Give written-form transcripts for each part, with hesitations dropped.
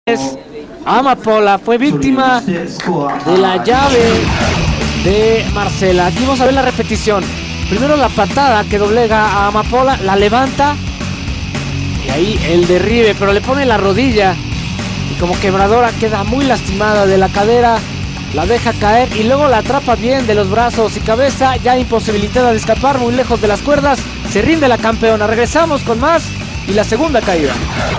Amapola fue víctima de la llave de Marcela. Aquí vamos a ver la repetición. Primero la patada que doblega a Amapola, la levanta y ahí el derribe, pero le pone la rodilla y como quebradora queda muy lastimada de la cadera, la deja caer y luego la atrapa bien de los brazos y cabeza, ya imposibilitada de escapar, muy lejos de las cuerdas. Se rinde la campeona. Regresamos con más y la segunda caída.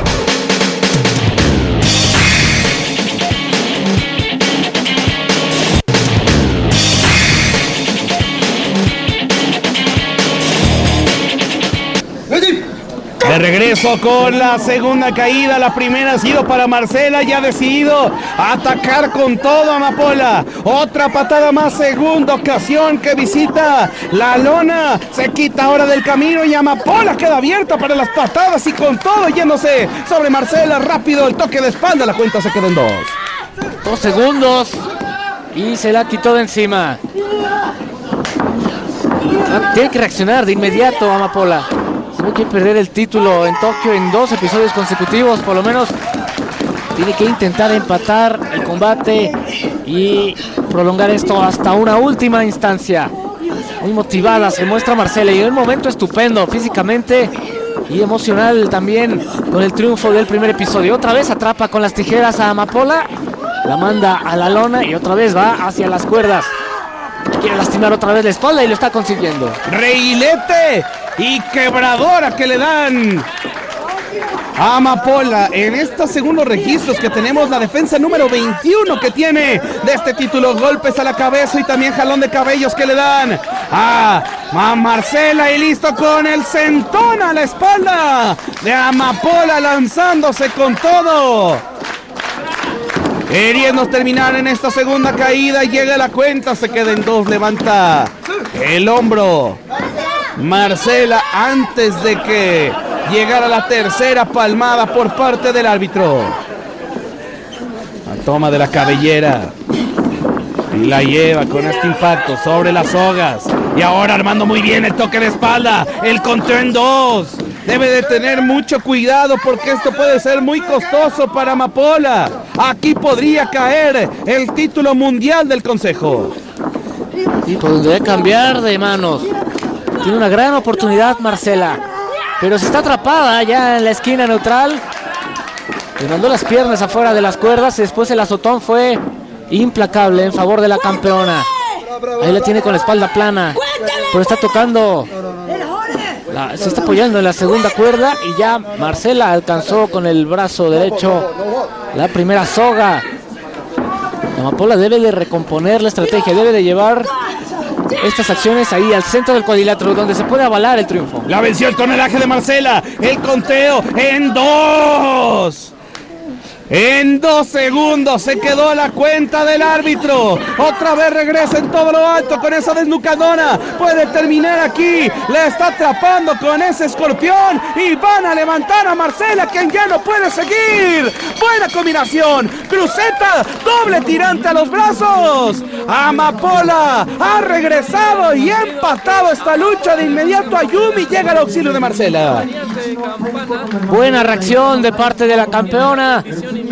De regreso con la segunda caída. La primera ha sido para Marcela y ha decidido atacar con todo a Amapola. Otra patada más, segunda ocasión que visita la lona. Se quita ahora del camino y Amapola queda abierta para las patadas y con todo yéndose sobre Marcela. Rápido el toque de espalda, la cuenta se quedó en 2 segundos y se la quitó de encima. Tiene que reaccionar de inmediato Amapola. Tiene que perder el título en Tokio en 2 episodios consecutivos, por lo menos tiene que intentar empatar el combate y prolongar esto hasta una última instancia. Muy motivada se muestra Marcela y en un momento estupendo físicamente y emocional también con el triunfo del primer episodio. Otra vez atrapa con las tijeras a Amapola, la manda a la lona y otra vez va hacia las cuerdas. Quiere lastimar otra vez la espalda y lo está consiguiendo. Reilete y quebradora que le dan a Amapola en estos segundos registros que tenemos. La defensa número 21 que tiene de este título. Golpes a la cabeza y también jalón de cabellos que le dan a Marcela. Y listo con el sentón a la espalda de Amapola, lanzándose con todo, queriendo terminar en esta segunda caída. Llega la cuenta, se queda en 2, levanta el hombro Marcela antes de que llegara la tercera palmada por parte del árbitro. La toma de la cabellera y la lleva con este impacto sobre las sogas. Y ahora armando muy bien el toque de espalda, el conteo en 2. Debe de tener mucho cuidado porque esto puede ser muy costoso para Amapola. Aquí podría caer el título mundial del consejo. Y podría cambiar de manos. Tiene una gran oportunidad Marcela, pero se está atrapada ya en la esquina neutral. Le mandó las piernas afuera de las cuerdas y después el azotón fue implacable en favor de la campeona. Ahí la tiene con la espalda plana, pero está tocando, se está apoyando en la segunda cuerda y ya Marcela alcanzó con el brazo derecho la primera soga. Amapola debe de recomponer la estrategia, debe de llevar estas acciones ahí al centro del cuadrilátero donde se puede avalar el triunfo. La venció el tonelaje de Marcela, el conteo en 2. En 2 segundos se quedó la cuenta del árbitro. Otra vez regresa en todo lo alto con esa desnucadora. Puede terminar aquí. Le está atrapando con ese escorpión. Y van a levantar a Marcela, quien ya no puede seguir. Buena combinación. Cruceta, doble tirante a los brazos. Amapola ha regresado y ha empatado esta lucha de inmediato. Ayumi llega al auxilio de Marcela. Buena reacción de parte de la campeona.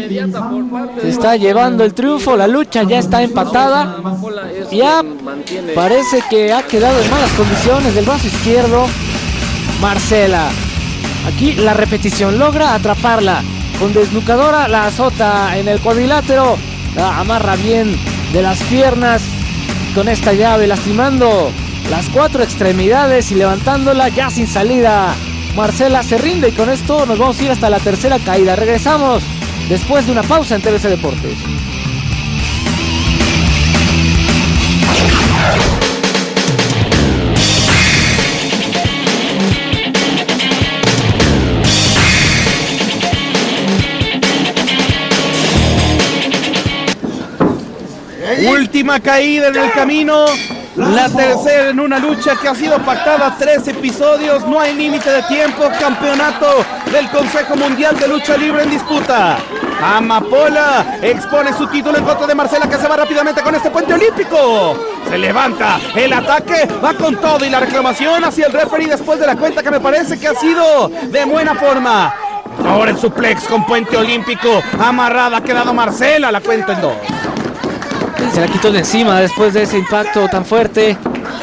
Se está llevando el triunfo, la lucha ya está empatada. Ya parece que ha quedado en malas condiciones del brazo izquierdo Marcela. Aquí la repetición, logra atraparla con desnucadora, la azota en el cuadrilátero, la amarra bien de las piernas con esta llave, lastimando las 4 extremidades y levantándola ya sin salida. Marcela se rinde y con esto nos vamos a ir hasta la tercera caída. Regresamos después de una pausa en TVC Deportes. Última caída en el camino. La tercera en una lucha que ha sido pactada 3 episodios. No hay límite de tiempo. Campeonato del Consejo Mundial de Lucha Libre en disputa. Amapola expone su título en contra de Marcela, que se va rápidamente con este puente olímpico. Se levanta el ataque, va con todo y la reclamación hacia el referee después de la cuenta, que me parece que ha sido de buena forma. Ahora el suplex con puente olímpico. Amarrada ha quedado Marcela. La cuenta en 2. Se la quitó de encima después de ese impacto tan fuerte.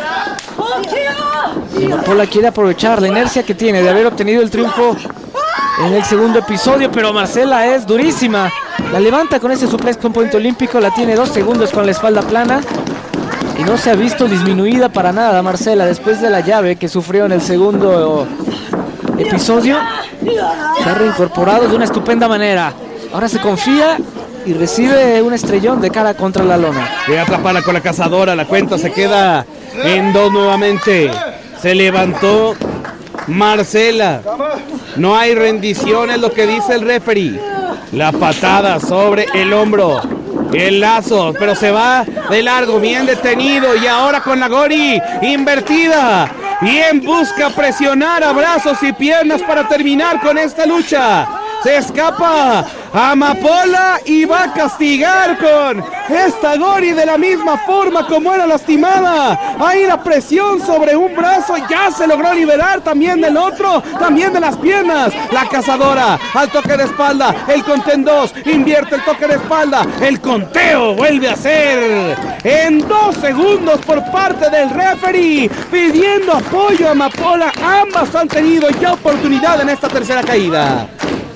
Y Amapola quiere aprovechar la inercia que tiene de haber obtenido el triunfo en el segundo episodio, pero Marcela es durísima. La levanta con ese suplex con puente olímpico, la tiene 2 segundos con la espalda plana. Y no se ha visto disminuida para nada Marcela después de la llave que sufrió en el segundo episodio. Se ha reincorporado de una estupenda manera. Ahora se confía y recibe un estrellón de cara contra la lona. Voy a atraparla con la cazadora. La cuenta se queda en 2 nuevamente. Se levantó Marcela. No hay rendición, es lo que dice el referee. La patada sobre el hombro. El lazo, pero se va de largo, bien detenido. Y ahora con la Gori invertida. Bien busca presionar a brazos y piernas para terminar con esta lucha. Se escapa Amapola y va a castigar con esta Gori de la misma forma como era lastimada. Ahí la presión sobre un brazo, ya se logró liberar también del otro, también de las piernas. La cazadora al toque de espalda, el contén 2, invierte el toque de espalda, el conteo vuelve a ser en 2 segundos por parte del referee, pidiendo apoyo a Amapola. Ambas han tenido ya oportunidad en esta tercera caída.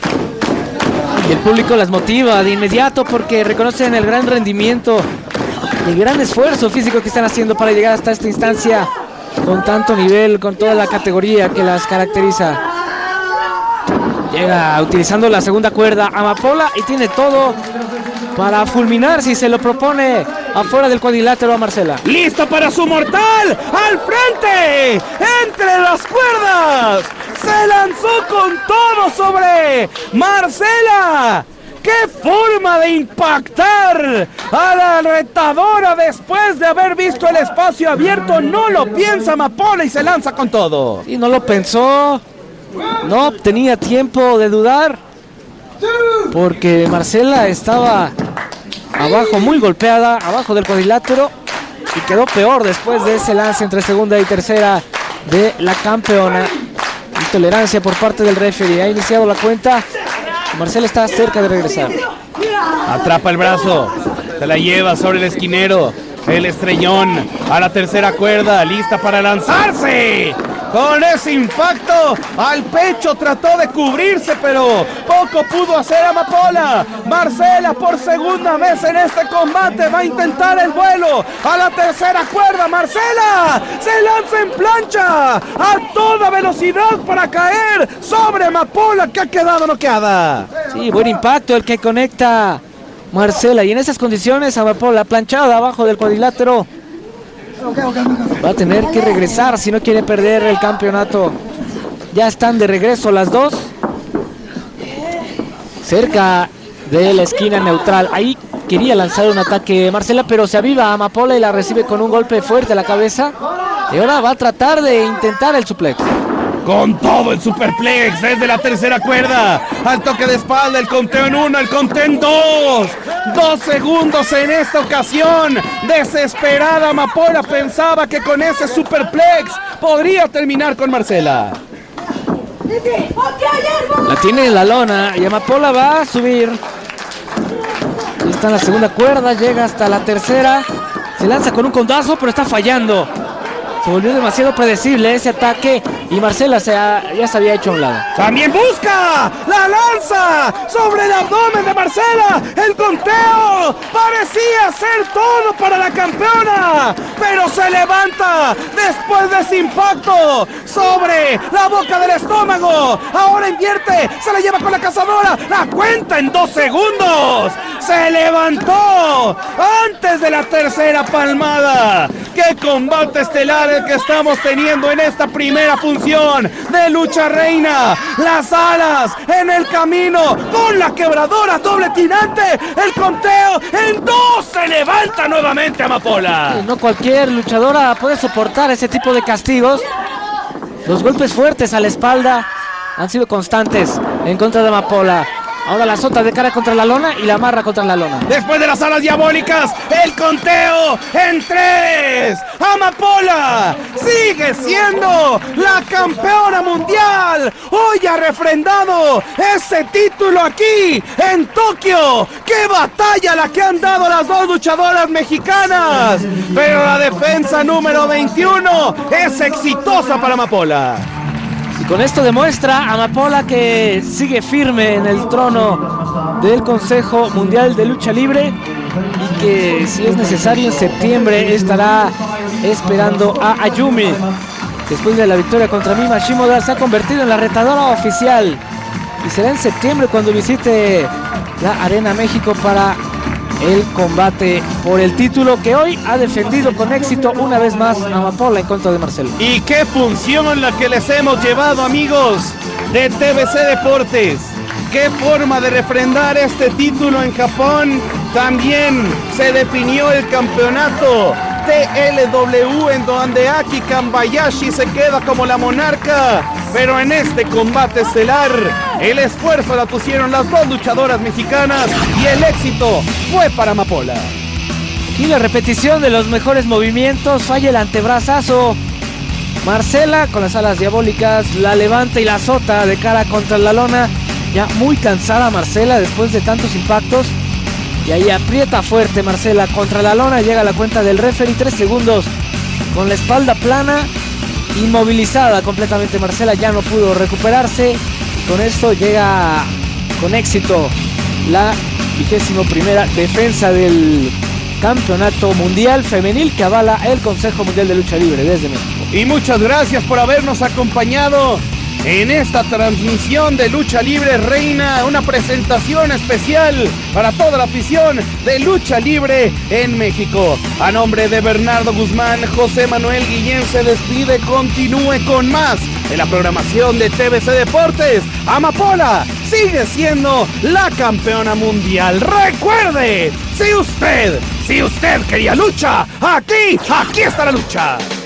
Y el público las motiva de inmediato porque reconocen el gran rendimiento, el gran esfuerzo físico que están haciendo para llegar hasta esta instancia con tanto nivel, con toda la categoría que las caracteriza. Llega utilizando la segunda cuerda Amapola y tiene todo para fulminar si se lo propone afuera del cuadrilátero a Marcela. ¡Lista para su mortal! ¡Al frente! ¡Entre las cuerdas! ¡Se lanzó con todo sobre Marcela! ¡Qué forma de impactar a la retadora después de haber visto el espacio abierto! No lo piensa Amapola y se lanza con todo. Y no lo pensó, no tenía tiempo de dudar, porque Marcela estaba abajo, muy golpeada, abajo del cuadrilátero, y quedó peor después de ese lance entre segunda y tercera de la campeona. Intolerancia por parte del referee. Ha iniciado la cuenta. Marcela está cerca de regresar. Atrapa el brazo, se la lleva sobre el esquinero. El estrellón a la tercera cuerda, lista para lanzarse. Con ese impacto al pecho trató de cubrirse, pero poco pudo hacer Amapola. Marcela por segunda vez en este combate va a intentar el vuelo a la tercera cuerda. Marcela se lanza en plancha a toda velocidad para caer sobre Amapola, que ha quedado noqueada. Sí, buen impacto el que conecta Marcela, y en esas condiciones Amapola planchada abajo del cuadrilátero va a tener que regresar si no quiere perder el campeonato. Ya están de regreso las dos, cerca de la esquina neutral. Ahí quería lanzar un ataque Marcela, pero se aviva Amapola y la recibe con un golpe fuerte a la cabeza. Y ahora va a tratar de intentar el suplex. Con todo el superplex desde la tercera cuerda. Al toque de espalda, el conteo en 1, el conteo en 2. 2 segundos en esta ocasión. Desesperada Amapola pensaba que con ese superplex podría terminar con Marcela. La tiene en la lona y Amapola va a subir. Ahí está en la segunda cuerda, llega hasta la tercera. Se lanza con un codazo, pero está fallando. Se volvió demasiado predecible ese ataque y Marcela ya se había hecho a un lado. También busca la lanza sobre el abdomen de Marcela. El conteo parecía ser todo para la campeona, pero se levanta después de ese impacto sobre la boca del estómago. Ahora invierte, se la lleva con la cazadora. La cuenta en 2 segundos. Se levantó antes de la tercera palmada. ¡Qué combate estelar el que estamos teniendo en esta primera función de lucha reina! Las alas en el camino con la quebradora doble tirante. El conteo en 2. Se levanta nuevamente Amapola. No cualquier luchadora puede soportar ese tipo de castigos. Los golpes fuertes a la espalda han sido constantes en contra de Amapola. Ahora la azota de cara contra la lona y la amarra contra la lona. Después de las alas diabólicas, el conteo en 3. Amapola sigue siendo la campeona mundial. Hoy ha refrendado ese título aquí en Tokio. ¡Qué batalla la que han dado las dos luchadoras mexicanas! Pero la defensa número 21 es exitosa para Amapola. Y con esto demuestra Amapola que sigue firme en el trono del Consejo Mundial de Lucha Libre y que si es necesario en septiembre estará esperando a Ayumi. Después de la victoria contra Mima Shimoda se ha convertido en la retadora oficial y será en septiembre cuando visite la Arena México para el combate por el título que hoy ha defendido con éxito una vez más Amapola en contra de Marcelo. Y qué función la que les hemos llevado, amigos de TBC Deportes. Qué forma de refrendar este título en Japón. También se definió el campeonato TLW en donde Aki Kambayashi se queda como la monarca. Pero en este combate estelar, el esfuerzo la pusieron las dos luchadoras mexicanas y el éxito fue para Amapola. Aquí la repetición de los mejores movimientos, falla el antebrazazo. Marcela con las alas diabólicas la levanta y la azota de cara contra la lona. Ya muy cansada Marcela después de tantos impactos. Y ahí aprieta fuerte Marcela contra la lona. Llega a la cuenta del referee, 3 segundos con la espalda plana. Inmovilizada completamente Marcela, ya no pudo recuperarse. Con esto llega con éxito la 21ª defensa del campeonato mundial femenil que avala el Consejo Mundial de Lucha Libre desde México. Y muchas gracias por habernos acompañado en esta transmisión de Lucha Libre Reina, una presentación especial para toda la afición de Lucha Libre en México. A nombre de Bernardo Guzmán, José Manuel Guillén se despide. Continúe con más de la programación de TBC Deportes. Amapola sigue siendo la campeona mundial. Recuerde, si usted quería lucha, aquí está la lucha.